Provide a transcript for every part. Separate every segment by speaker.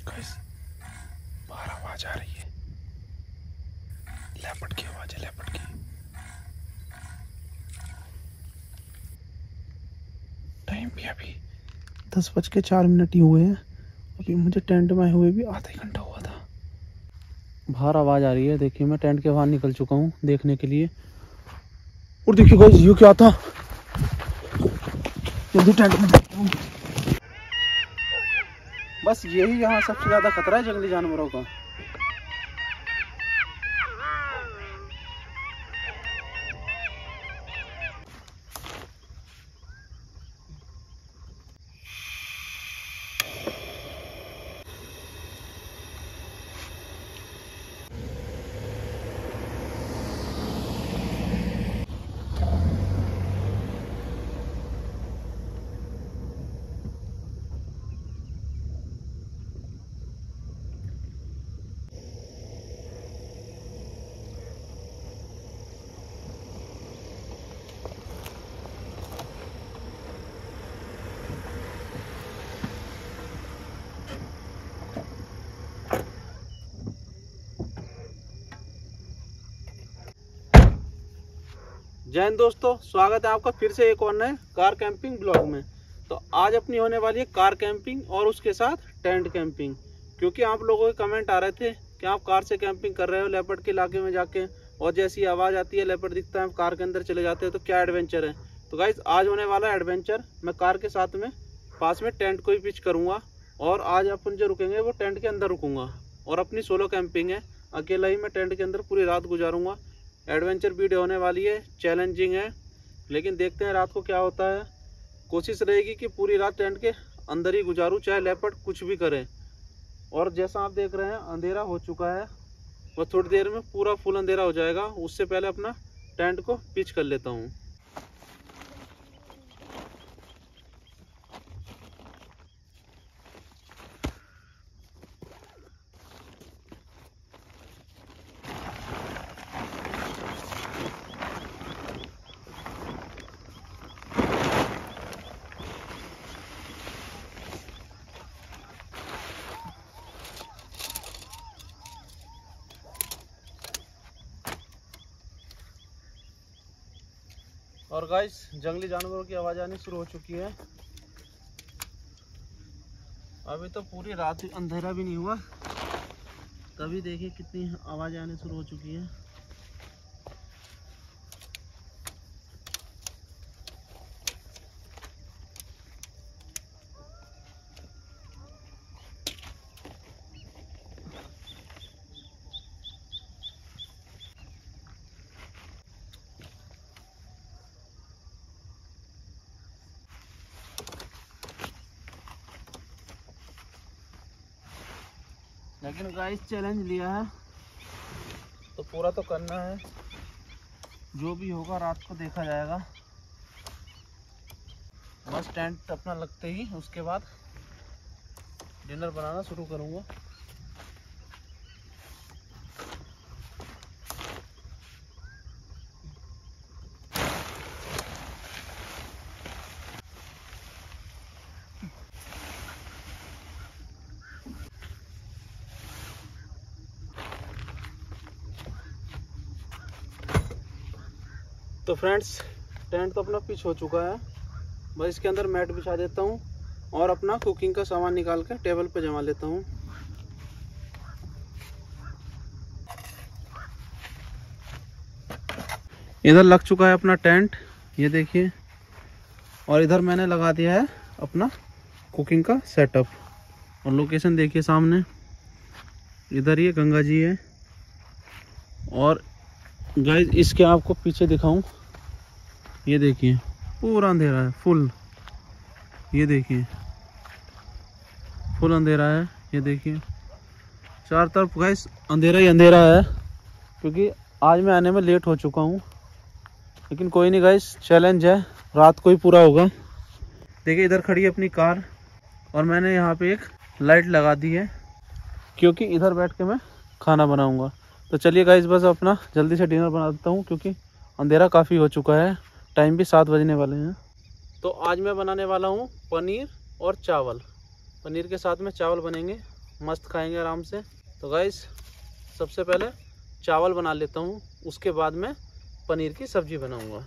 Speaker 1: Guys बाहर आवाज आ रही है, लेपर्ड की आवाज है, लेपर्ड की। टाइम भी अभी 10:04 ही हुए हैं। अभी मुझे टेंट में आए हुए भी आधा घंटा हुआ था। बाहर आवाज आ रही है, देखिए मैं टेंट के बाहर निकल चुका हूँ देखने के लिए। और देखिए गाइस ये क्या था, जल्दी टेंट में जाता हूँ। बस यही यहाँ सबसे ज्यादा खतरा है जंगली जानवरों का। जय हिंद दोस्तों, स्वागत है आपका फिर से एक और नए कार कैंपिंग ब्लॉग में। तो आज अपनी होने वाली है कार कैंपिंग और उसके साथ टेंट कैंपिंग। क्योंकि आप लोगों के कमेंट आ रहे थे कि आप कार से कैंपिंग कर रहे हो लेपर्ड के इलाके में जाके, और जैसी आवाज़ आती है लेपर्ड दिखता है कार के अंदर चले जाते हैं, तो क्या एडवेंचर है। तो गाइस आज होने वाला है एडवेंचर। मैं कार के साथ में पास में टेंट को ही पिच करूँगा और आज अपन जो रुकेंगे वो टेंट के अंदर रुकूंगा। और अपनी सोलो कैंपिंग है, अकेला ही मैं टेंट के अंदर पूरी रात गुजारूंगा। एडवेंचर वीडियो होने वाली है, चैलेंजिंग है, लेकिन देखते हैं रात को क्या होता है। कोशिश रहेगी कि पूरी रात टेंट के अंदर ही गुजारूं, चाहे लेपर्ड कुछ भी करे। और जैसा आप देख रहे हैं अंधेरा हो चुका है, और थोड़ी देर में पूरा फुल अंधेरा हो जाएगा। उससे पहले अपना टेंट को पिच कर लेता हूँ। और गाइस जंगली जानवरों की आवाज़ आनी शुरू हो चुकी है। अभी तो पूरी रात अंधेरा भी नहीं हुआ, तभी देखिए कितनी आवाज़ आनी शुरू हो चुकी है। लेकिन गाइस चैलेंज लिया है तो पूरा तो करना है। जो भी होगा रात को देखा जाएगा। बस टेंट अपना लगते ही उसके बाद डिनर बनाना शुरू करूँगा। तो फ्रेंड्स टेंट तो अपना पिच हो चुका है, बस इसके अंदर मैट बिछा देता हूँ और अपना कुकिंग का सामान निकाल कर टेबल पे जमा लेता हूँ। इधर लग चुका है अपना टेंट, ये देखिए। और इधर मैंने लगा दिया है अपना कुकिंग का सेटअप। और लोकेशन देखिए सामने, इधर ये गंगा जी है। और गाइस इसके आपको पीछे दिखाऊं, ये देखिए पूरा अंधेरा है, फुल। ये देखिए फुल अंधेरा है, ये देखिए चार तरफ गाइस अंधेरा ही अंधेरा है। क्योंकि आज मैं आने में लेट हो चुका हूँ, लेकिन कोई नहीं गाइस, चैलेंज है, रात को ही पूरा होगा। देखिए इधर खड़ी है अपनी कार और मैंने यहाँ पे एक लाइट लगा दी है, क्योंकि इधर बैठ के मैं खाना बनाऊँगा। तो चलिए गाइस बस अपना जल्दी से डिनर बना देता हूँ, क्योंकि अंधेरा काफ़ी हो चुका है, टाइम भी 7 बजने वाले हैं। तो आज मैं बनाने वाला हूँ पनीर और चावल। पनीर के साथ में चावल बनेंगे, मस्त खाएंगे आराम से। तो गाइस सबसे पहले चावल बना लेता हूँ, उसके बाद में पनीर की सब्जी बनाऊंगा।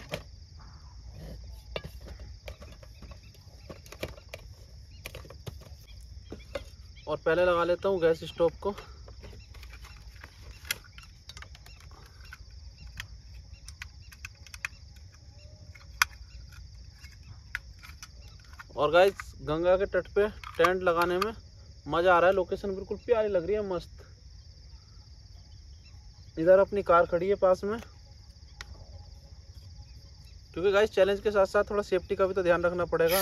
Speaker 1: और पहले लगा लेता हूँ गैस स्टोव को। और गाइस गंगा के तट पे टेंट लगाने में मज़ा आ रहा है। लोकेशन बिल्कुल प्यारी लग रही है, मस्त। इधर अपनी कार खड़ी है पास में, क्योंकि गाइस चैलेंज के साथ साथ थोड़ा सेफ्टी का भी तो ध्यान रखना पड़ेगा।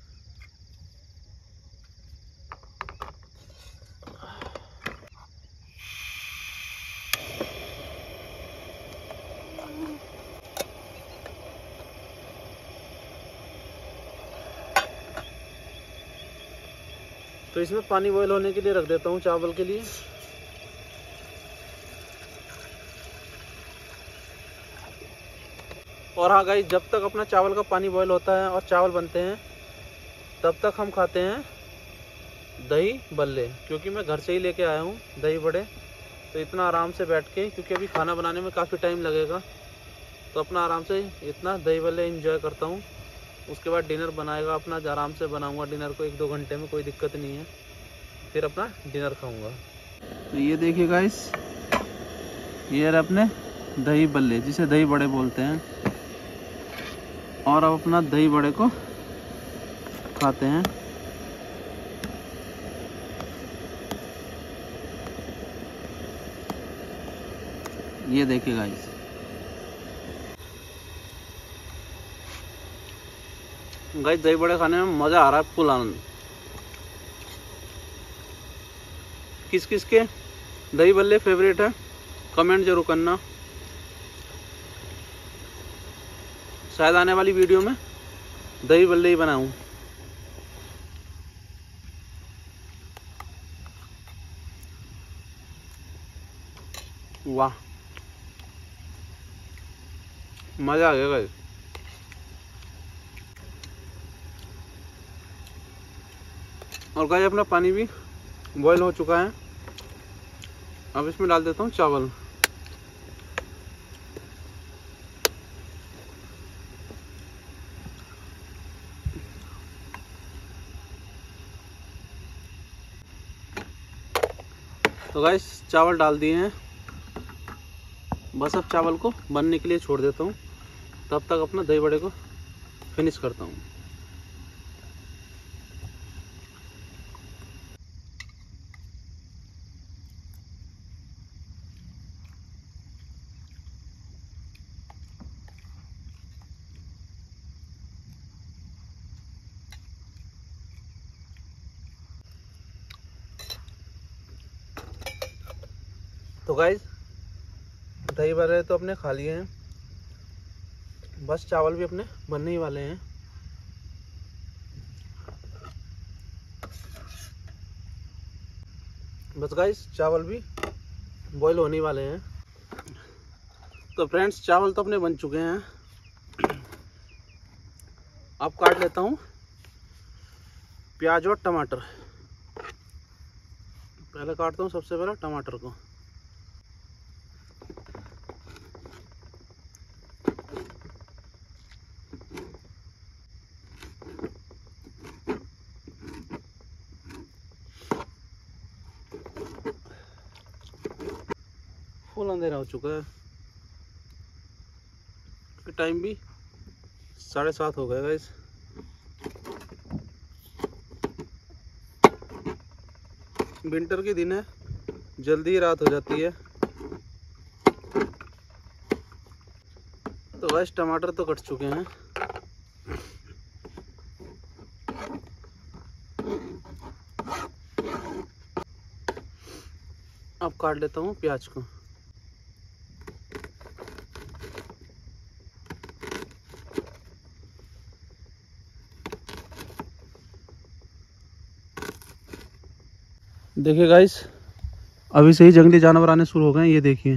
Speaker 1: तो इसमें पानी बॉईल होने के लिए रख देता हूँ चावल के लिए। और हाँ गाइस, जब तक अपना चावल का पानी बॉईल होता है और चावल बनते हैं, तब तक हम खाते हैं दही बल्ले, क्योंकि मैं घर से ही लेके आया हूँ दही बड़े। तो इतना आराम से बैठ के, क्योंकि अभी खाना बनाने में काफ़ी टाइम लगेगा, तो अपना आराम से इतना दही बल्ले एंजॉय करता हूँ। उसके बाद डिनर बनाएगा अपना, आराम से बनाऊंगा डिनर को 1-2 घंटे में, कोई दिक्कत नहीं है। फिर अपना डिनर खाऊंगा। तो ये देखिए गाइस, ये रहे अपने दही बल्ले, जिसे दही बड़े बोलते हैं। और अब अपना दही बड़े को खाते हैं। ये देखिए गाइस, दही बड़े खाने में मज़ा आ रहा है, फुल आनंद। किस किस के दही बल्ले फेवरेट है कमेंट जरूर करना। शायद आने वाली वीडियो में दही बल्ले ही बनाऊं। वाह, मज़ा आ गया गाइस। और गाइस अपना पानी भी बॉईल हो चुका है। अब इसमें डाल देता हूँ चावल। तो गाइस चावल डाल दिए हैं, बस अब चावल को बनने के लिए छोड़ देता हूँ। तब तक अपना दही बड़े को फिनिश करता हूँ। तो गाइस दही बड़े तो अपने खा लिए हैं, बस चावल भी अपने बनने ही वाले हैं। बस गाइस चावल भी बॉईल होने वाले हैं। तो फ्रेंड्स चावल तो अपने बन चुके हैं। अब काट लेता हूँ प्याज और टमाटर। पहले काटता हूँ सबसे पहले टमाटर को। फुल अंधेरा हो चुका है, टाइम भी 7:30 हो गया गाइस। विंटर के दिन है, जल्दी ही रात हो जाती है। तो गाइस टमाटर तो कट चुके हैं। अब काट लेता हूँ प्याज को। देखिए गाइस अभी से ही जंगली जानवर आने शुरू हो गए हैं।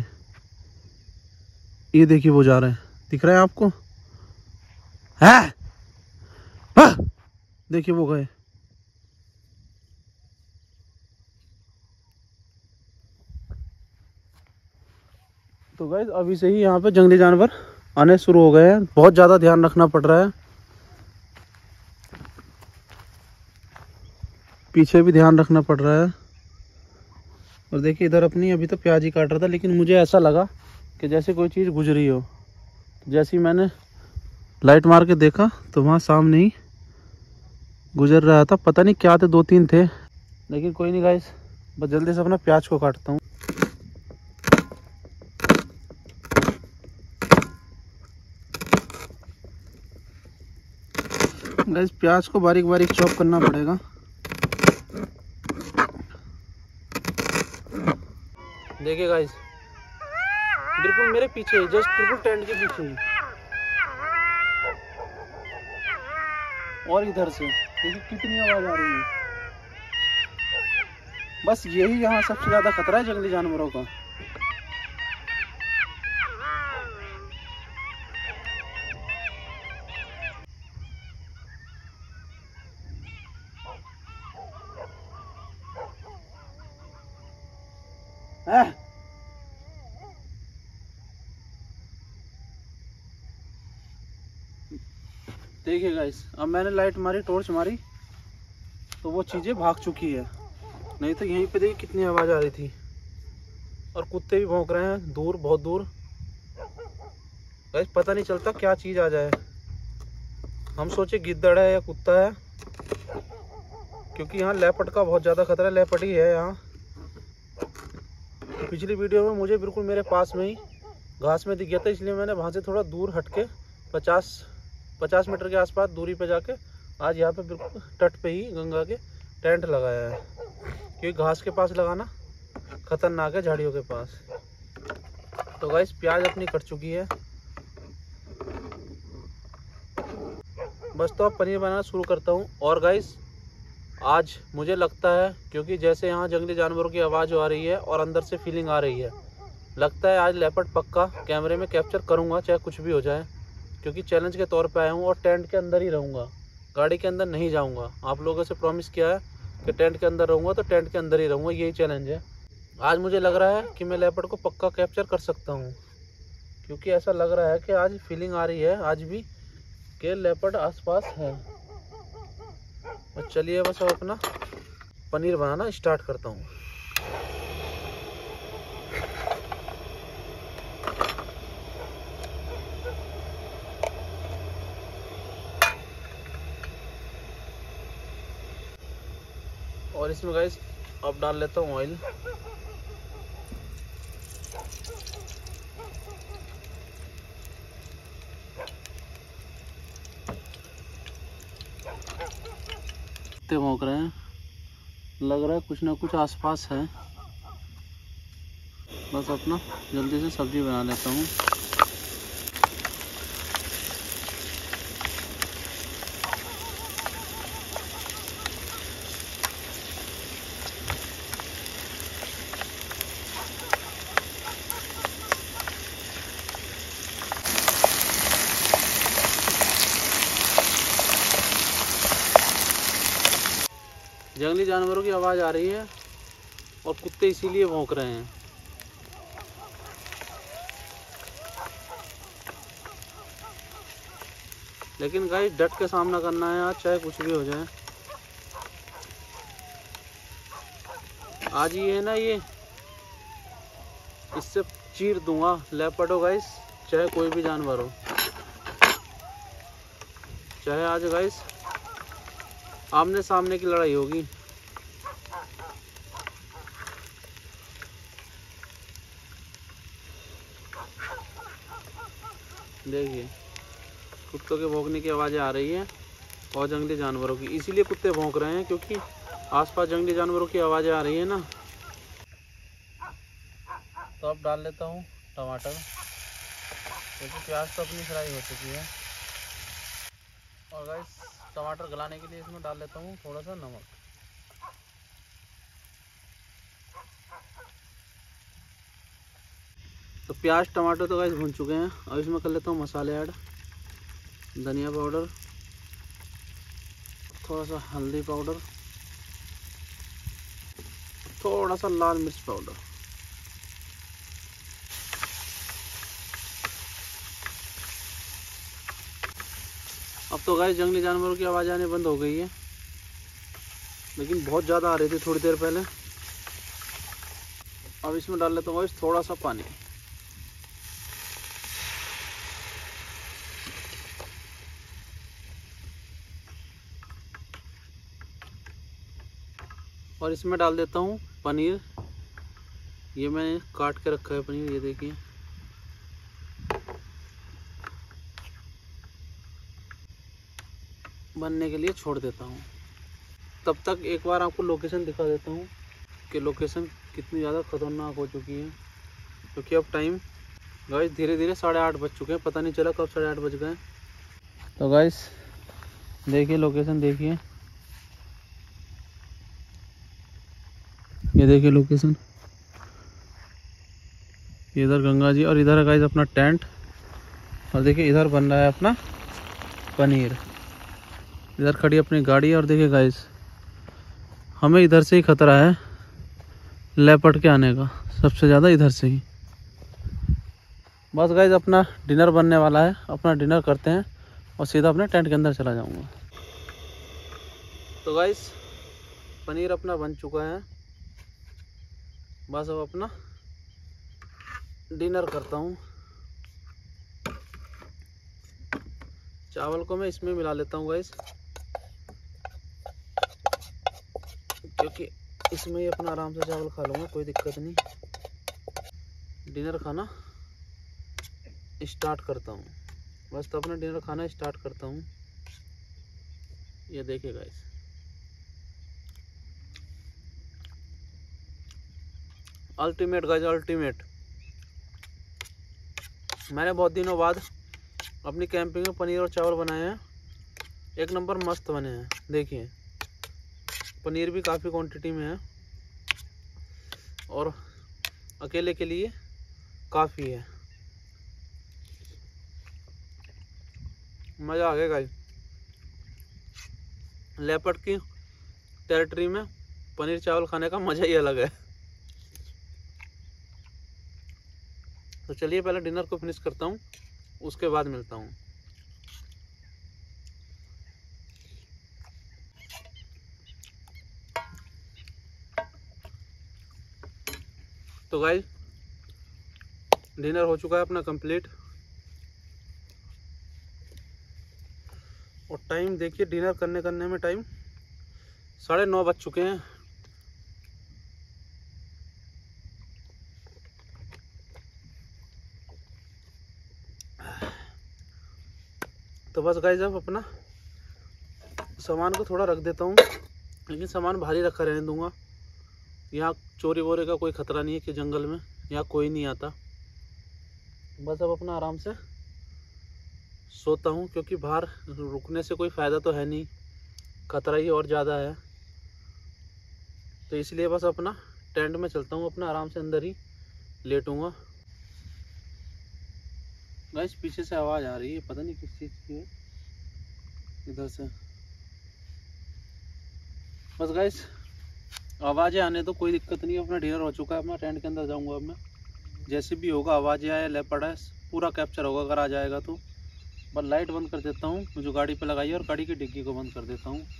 Speaker 1: ये देखिए वो जा रहे हैं, दिख रहा है आपको? है देखिए वो गए। तो गाइस अभी से ही यहाँ पे जंगली जानवर आने शुरू हो गए हैं। बहुत ज़्यादा ध्यान रखना पड़ रहा है, पीछे भी ध्यान रखना पड़ रहा है। और देखिए इधर अपनी अभी तो प्याज ही काट रहा था, लेकिन मुझे ऐसा लगा कि जैसे कोई चीज़ गुजरी हो। जैसे ही मैंने लाइट मार के देखा तो वहाँ सामने ही गुजर रहा था। पता नहीं क्या थे, 2-3 थे, लेकिन कोई नहीं गाइस, बस जल्दी से अपना प्याज को काटता हूँ। गाइस प्याज को बारीक बारीक चॉप करना पड़ेगा। देखिए गाइस बिल्कुल मेरे पीछे, जस्ट बिल्कुल टेंट के पीछे ही। और इधर से देखिए कितनी आवाज आ रही है। बस यही यहाँ सबसे ज्यादा खतरा है जंगली जानवरों का। देखिए गाइस अब मैंने लाइट मारी, टॉर्च मारी, तो वो चीज़ें भाग चुकी है। नहीं तो यहीं पे देखिए कितनी आवाज़ आ रही थी। और कुत्ते भी भौंक रहे हैं दूर, बहुत दूर। गाइस पता नहीं चलता क्या चीज़ आ जाए। हम सोचे गिद्दड़ है या कुत्ता है, क्योंकि यहाँ लेपर्ड का बहुत ज़्यादा खतरा है। लेपर्ड ही है यहाँ। पिछली वीडियो में मुझे बिल्कुल मेरे पास में ही घास में दिख गया था, इसलिए मैंने वहाँ से थोड़ा दूर हट के 50 मीटर के आसपास दूरी पे जाके आज यहाँ पे बिल्कुल तट पे ही गंगा के टेंट लगाया है। क्योंकि घास के पास लगाना खतरनाक है, झाड़ियों के पास। तो गाइस प्याज अपनी कट चुकी है, बस तो अब पनीर बनाना शुरू करता हूँ। और गाइस आज मुझे लगता है, क्योंकि जैसे यहाँ जंगली जानवरों की आवाज़ आ रही है और अंदर से फीलिंग आ रही है, लगता है आज लेपर्ड पक्का कैमरे में कैप्चर करूँगा, चाहे कुछ भी हो जाए। क्योंकि चैलेंज के तौर पे आया हूँ और टेंट के अंदर ही रहूँगा, गाड़ी के अंदर नहीं जाऊँगा। आप लोगों से प्रॉमिस किया है कि टेंट के अंदर रहूँगा तो टेंट के अंदर ही रहूँगा, यही चैलेंज है। आज मुझे लग रहा है कि मैं लेपर्ड को पक्का कैप्चर कर सकता हूँ, क्योंकि ऐसा लग रहा है कि आज फीलिंग आ रही है आज भी कि लेपर्ड आसपास है। और चलिए बस अब अपना पनीर बनाना स्टार्ट करता हूँ। और इसमें गाइस अब डाल लेता हूँ ऑयल। कुत्ते भौंक रहे हैं, लग रहा है कुछ ना कुछ आसपास है। बस अपना जल्दी से सब्जी बना लेता हूँ। जंगली जानवरों की आवाज़ आ रही है और कुत्ते इसीलिए भौंक रहे हैं। लेकिन गाइस डट के सामना करना है आज, चाहे कुछ भी हो जाए। आज ये है ना, ये इससे चीर दूंगा। लेपर्ड हो गाइस, चाहे कोई भी जानवर हो, चाहे आज गाइस आमने सामने की लड़ाई होगी। देखिए कुत्तों के भौंकने की आवाज़ें आ रही हैं और जंगली जानवरों की, इसीलिए कुत्ते भौंक रहे हैं, क्योंकि आसपास जंगली जानवरों की आवाज़ें आ रही है ना। तो अब डाल लेता हूँ टमाटर, क्योंकि प्याज तो अपनी फ्राई हो चुकी है। और गाइस टमाटर गलाने के लिए इसमें डाल लेता हूँ थोड़ा सा नमक। तो प्याज टमाटर तो गाइस भून चुके हैं। अब इसमें कर लेता हूँ मसाले ऐड। धनिया पाउडर, थोड़ा सा हल्दी पाउडर, थोड़ा सा लाल मिर्च पाउडर, अब तो गाइस जंगली जानवरों की आवाज़ आने बंद हो गई है, लेकिन बहुत ज़्यादा आ रही थी थोड़ी देर पहले। अब इसमें डाल लेता हूँ गाइस थोड़ा सा पानी। और इसमें डाल देता हूँ पनीर। ये मैंने काट के रखा है पनीर, ये देखिए। बनने के लिए छोड़ देता हूँ। तब तक एक बार आपको लोकेशन दिखा देता हूँ कि लोकेशन कितनी ज़्यादा ख़तरनाक हो चुकी है। क्योंकि अब टाइम गाइस धीरे धीरे 8:30 बज चुके हैं, पता नहीं चला कब 8:30 बज गए। तो गाइस देखिए लोकेशन, देखिए ये देखिए लोकेशन। इधर गंगा जी और इधर है गाइस अपना टेंट। और देखिए इधर बन रहा है अपना पनीर। इधर खड़ी अपनी गाड़ी। और देखिए गाइस हमें इधर से ही खतरा है लेपर्ड के आने का, सबसे ज़्यादा इधर से ही। बस गाइस अपना डिनर बनने वाला है, अपना डिनर करते हैं और सीधा अपने टेंट के अंदर चला जाऊंगा। तो गाइस पनीर अपना बन चुका है, बस अब अपना डिनर करता हूँ। चावल को मैं इसमें मिला लेता हूँ गाइस, क्योंकि इसमें ही अपना आराम से चावल खा लूँगा, कोई दिक्कत नहीं। डिनर खाना स्टार्ट करता हूँ। बस तो अपना डिनर खाना स्टार्ट करता हूँ। ये देखिए गाइस, अल्टीमेट गाइस, अल्टीमेट। मैंने बहुत दिनों बाद अपनी कैंपिंग में पनीर और चावल बनाए हैं, एक नंबर मस्त बने हैं। देखिए पनीर भी काफ़ी क्वांटिटी में है और अकेले के लिए काफ़ी है। मज़ा आ गया गाइस। लेपर्ड की टेरिटरी में पनीर चावल खाने का मज़ा ही अलग है। तो चलिए पहले डिनर को फिनिश करता हूँ, उसके बाद मिलता हूँ। तो गाइस डिनर हो चुका है अपना कंप्लीट। और टाइम देखिए, डिनर करने में टाइम 9:30 बज चुके हैं। तो बस गाइस अब अपना सामान को थोड़ा रख देता हूँ, लेकिन सामान भारी रखा रहने दूंगा। यहाँ चोरी वोरी का कोई ख़तरा नहीं है कि जंगल में यहाँ कोई नहीं आता। बस अब अपना आराम से सोता हूँ, क्योंकि बाहर रुकने से कोई फ़ायदा तो है नहीं, खतरा ही और ज़्यादा है। तो इसलिए बस अपना टेंट में चलता हूँ, अपना आराम से अंदर ही लेटूंगा। गाइस पीछे से आवाज़ आ रही है, पता नहीं किस चीज़ की है, इधर से। बस गाइस आवाज़ें आने तो कोई दिक्कत नहीं है, अपना डिनर हो चुका है, अपना टेंट के अंदर जाऊंगा अब मैं। जैसे भी होगा, आवाज़ें आए, लेपर्ड है, पूरा कैप्चर होगा अगर आ जाएगा तो। बस लाइट बंद कर देता हूँ जो गाड़ी पे लगाई है, और गाड़ी की डिग्गी को बंद कर देता हूँ।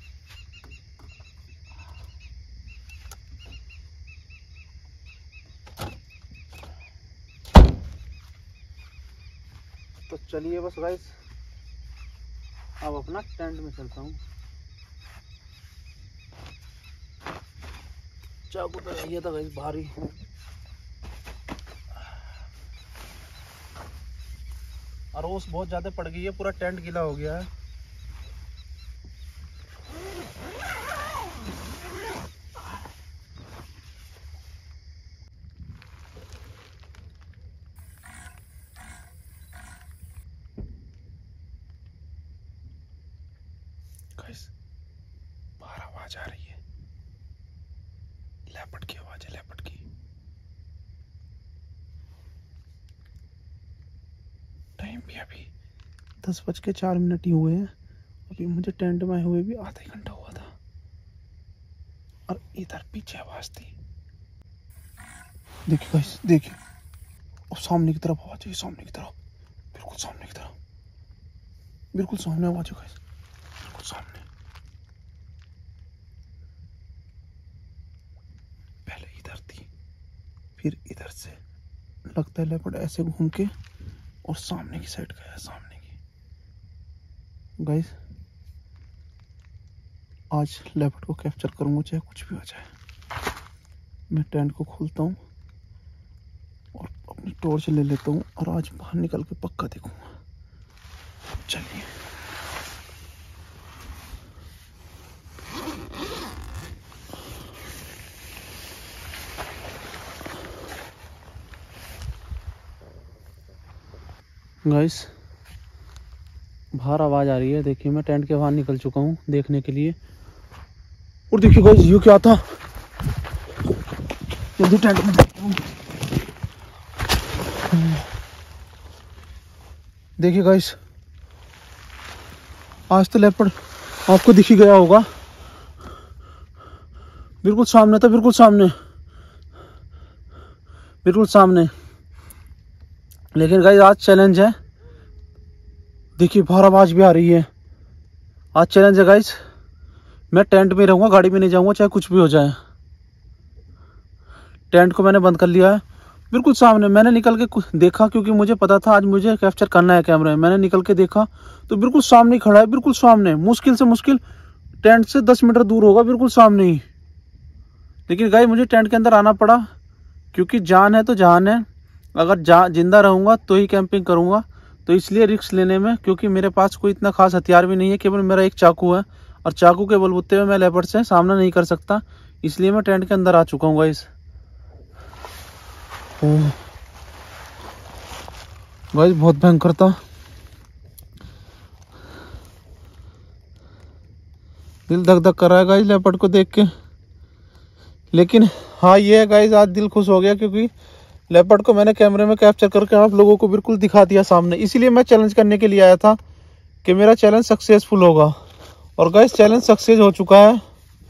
Speaker 1: तो चलिए बस गाइस अब अपना टेंट में चलता हूँ। चाकू तो ये था गाइस भारी, और ओस बहुत ज़्यादा पड़ गई है, पूरा टेंट गीला हो गया है। गाइस बाहर आवाज आ रही है, लेपर्ड की आवाज है, लेपर्ड की। टाइम भी अभी 10:04 ही हुए हैं। अभी मुझे टेंट में हुए भी आधा ही घंटा हुआ था, और इधर पीछे आवाज थी। देखिए गाइस, देखिए और सामने की तरफ आवाज है, सामने की तरफ, बिल्कुल सामने की तरफ। बिल्कुल सामने आवाज है गाइस, बिल्कुल सामने। पहले इधर थी, फिर इधर से। लगता है लेपर्ड ऐसे घूम के और सामने की साइड गया, सामने की। गाइस आज लेपर्ड को कैप्चर करूंगा चाहे कुछ भी हो जाए। मैं टेंट को खोलता हूँ और अपनी टॉर्च ले लेता हूँ और आज बाहर निकल के पक्का देखूंगा। चलिए गाइस, बाहर आवाज आ रही है। देखिए मैं टेंट के बाहर निकल चुका हूँ देखने के लिए। और देखिए गाइस ये क्या था, जल्दी टेंट में जाता हूँ। देखिए गाइस, आज तो लेपर्ड आपको दिख ही गया होगा। बिल्कुल सामने था, बिल्कुल सामने, बिल्कुल सामने। लेकिन गाइस आज चैलेंज है। देखिए बाहर आवाज भी आ रही है। आज चैलेंज है गाइस, मैं टेंट में रहूंगा, गाड़ी में नहीं जाऊंगा चाहे कुछ भी हो जाए। टेंट को मैंने बंद कर लिया है। बिल्कुल सामने मैंने निकल के देखा, क्योंकि मुझे पता था आज मुझे कैप्चर करना है कैमरे में। मैंने निकल के देखा तो बिल्कुल सामने खड़ा है, बिल्कुल सामने। मुश्किल से मुश्किल टेंट से 10 मीटर दूर होगा, बिल्कुल सामने ही। लेकिन गाइस मुझे टेंट के अंदर आना पड़ा, क्योंकि जान है तो जान है। अगर जिंदा रहूंगा तो ही कैंपिंग करूंगा, तो इसलिए रिस्क लेने में, क्योंकि मेरे पास कोई इतना खास हथियार भी नहीं है, केवल मेरा एक चाकू है और चाकू के बलबूते में मैं लेपर्ड से सामना नहीं कर सकता। इसलिए मैं टेंट के अंदर आ चुका हूँ गाइस। गाइस बहुत भयंकर था, दिल धक धक कर रहा है गाइस लेपर्ड को देख के। लेकिन हाँ ये है गाइस, आज दिल खुश हो गया, क्योंकि लेपर्ड को मैंने कैमरे में कैप्चर करके आप लोगों को बिल्कुल दिखा दिया सामने। इसीलिए मैं चैलेंज करने के लिए आया था कि मेरा चैलेंज सक्सेसफुल होगा। और गाइस चैलेंज सक्सेस हो चुका है।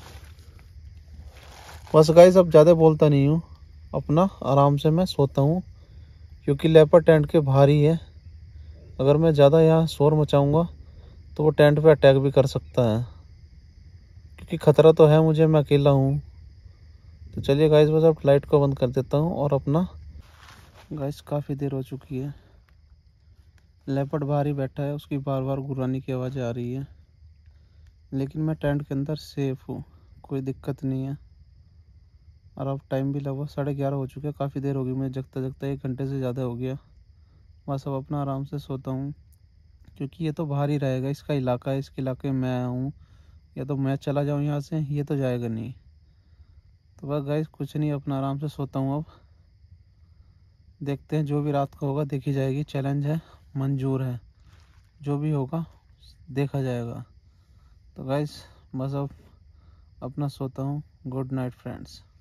Speaker 1: बस गाइस अब ज़्यादा बोलता नहीं हूँ, अपना आराम से मैं सोता हूँ, क्योंकि लेपर्ड टेंट के बाहर ही है। अगर मैं ज़्यादा यहाँ शोर मचाऊँगा तो वो टेंट पे अटैक भी कर सकता है, क्योंकि ख़तरा तो है मुझे, मैं अकेला हूँ। तो चलिए गाइस बस अब लाइट को बंद कर देता हूँ और अपना। गाइस काफ़ी देर हो चुकी है, लेपर्ड बाहर ही बैठा है, उसकी बार बार गुर्राने की आवाज़ें आ रही है। लेकिन मैं टेंट के अंदर सेफ हूँ, कोई दिक्कत नहीं है। और अब टाइम भी लगभग 11:30 हो चुके हैं, काफ़ी देर हो गई मुझे जगता जगता, 1 घंटे से ज़्यादा हो गया। बस अब अपना आराम से सोता हूँ, क्योंकि ये तो बाहर ही रहेगा, इसका इलाका है, इसके इलाके में मैं हूँ। या तो मैं चला जाऊँ यहाँ से, ये तो जाएगा नहीं। तो बस गाइस कुछ नहीं, अपना आराम से सोता हूँ। अब देखते हैं, जो भी रात को होगा देखी जाएगी। चैलेंज है, मंजूर है, जो भी होगा देखा जाएगा। तो गाइस बस अब अपना सोता हूँ। Good night friends.